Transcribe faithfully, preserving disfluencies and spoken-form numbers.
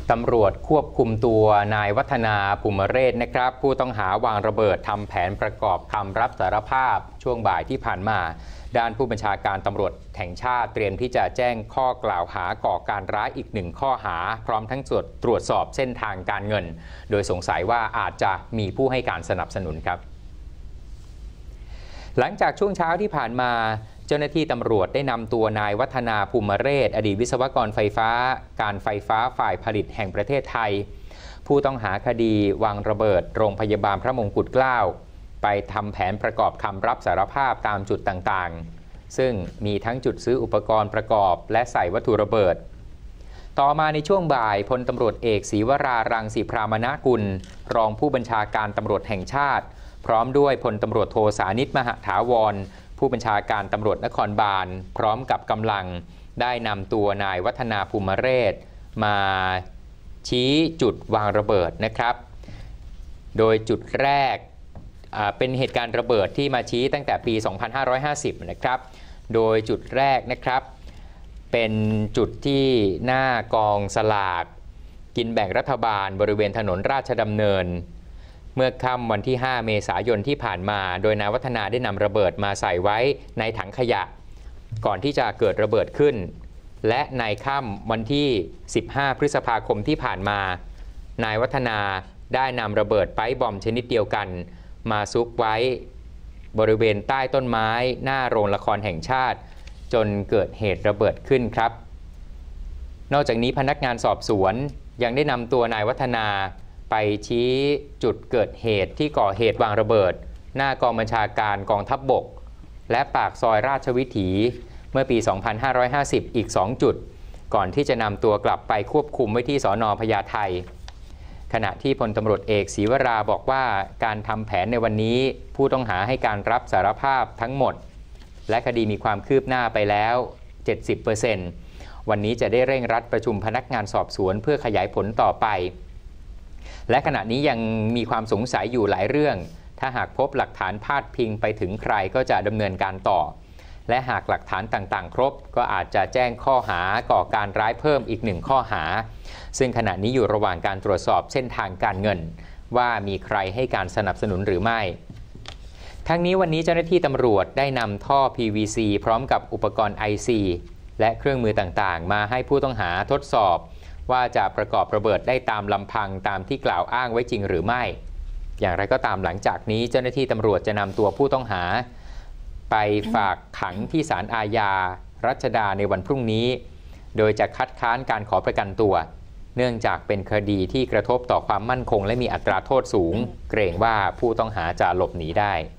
ตำรวจควบคุมตัวนายวัฒนาภูมิเรศนะครับผู้ต้องหาวางระเบิดทำแผนประกอบคำรับสารภาพช่วงบ่ายที่ผ่านมาด้านผู้บัญชาการตำรวจแห่งชาติเตรียมที่จะแจ้งข้อกล่าวหาก่อการร้ายอีกหนึ่งข้อหาพร้อมทั้งตรวจสอบเส้นทางการเงินโดยสงสัยว่าอาจจะมีผู้ให้การสนับสนุนครับหลังจากช่วงเช้าที่ผ่านมาเจ้าหน้าที่ตำรวจได้นำตัวนายวัฒนาภูมิเรศอดีตวิศวกรไฟฟ้าการไฟฟ้าฝ่ายผลิตแห่งประเทศไทยผู้ต้องหาคดีวางระเบิดโรงพยาบาลพระมงกุฎเกล้าไปทำแผนประกอบคำรับสารภาพตามจุดต่างๆซึ่งมีทั้งจุดซื้ออุปกรณ์ประกอบและใส่วัตถุระเบิดต่อมาในช่วงบ่ายพลตำรวจเอกศรีวรารังสีพรามนกุลรองผู้บัญชาการตำรวจแห่งชาติพร้อมด้วยพลตำรวจโทสานิตมหถาวรผู้บัญชาการตำรวจนครบาลพร้อมกับกำลังได้นำตัวนายวัฒนาภูมิเรศมาชี้จุดวางระเบิดนะครับโดยจุดแรกเป็นเหตุการณ์ระเบิดที่มาชี้ตั้งแต่ปี สองพันห้าร้อยห้าสิบ นะครับโดยจุดแรกนะครับเป็นจุดที่หน้ากองสลากกินแบ่งรัฐบาลบริเวณถนนราชดำเนินเมื่อค่ำวันที่ห้าเมษายนที่ผ่านมาโดยนายวัฒนาได้นำระเบิดมาใส่ไว้ในถังขยะก่อนที่จะเกิดระเบิดขึ้นและในค่ำวันที่สิบห้าพฤษภาคมที่ผ่านมานายวัฒนาได้นำระเบิดไปบอมชนิดเดียวกันมาซุกไว้บริเวณใต้ต้นไม้หน้าโรงละครแห่งชาติจนเกิดเหตุระเบิดขึ้นครับนอกจากนี้พนักงานสอบสวนยังได้นำตัวนายวัฒนาไปชี้จุดเกิดเหตุที่ก่อเหตุวางระเบิดหน้ากองบัญชาการกองทัพบกและปากซอยราชวิถีเมื่อปี สองพันห้าร้อยห้าสิบ อีกสองจุดก่อนที่จะนำตัวกลับไปควบคุมไว้ที่สน.พญาไทขณะที่พลตำรวจเอกศรีวราบอกว่าการทำแผนในวันนี้ผู้ต้องหาให้การรับสารภาพทั้งหมดและคดีมีความคืบหน้าไปแล้ว เจ็ดสิบเปอร์เซ็นต์ วันนี้จะได้เร่งรัดประชุมพนักงานสอบสวนเพื่อขยายผลต่อไปและขณะนี้ยังมีความสงสัยอยู่หลายเรื่องถ้าหากพบหลักฐานพาดพิงไปถึงใครก็จะดำเนินการต่อและหากหลักฐานต่างๆครบก็อาจจะแจ้งข้อหาก่อการร้ายเพิ่มอีกหนึ่งข้อหาซึ่งขณะนี้อยู่ระหว่างการตรวจสอบเส้นทางการเงินว่ามีใครให้การสนับสนุนหรือไม่ทั้งนี้วันนี้เจ้าหน้าที่ตำรวจได้นำท่อ พี วี ซี พร้อมกับอุปกรณ์ ไอ ซี และเครื่องมือต่างๆมาให้ผู้ต้องหาทดสอบว่าจะประกอบระเบิดได้ตามลำพังตามที่กล่าวอ้างไว้จริงหรือไม่อย่างไรก็ตามหลังจากนี้เจ้าหน้าที่ตำรวจจะนำตัวผู้ต้องหาไปฝากขังที่ศาลอาญารัชดาในวันพรุ่งนี้โดยจะคัดค้านการขอประกันตัวเนื่องจากเป็นคดีที่กระทบต่อความมั่นคงและมีอัตราโทษสูงเกรงว่าผู้ต้องหาจะหลบหนีได้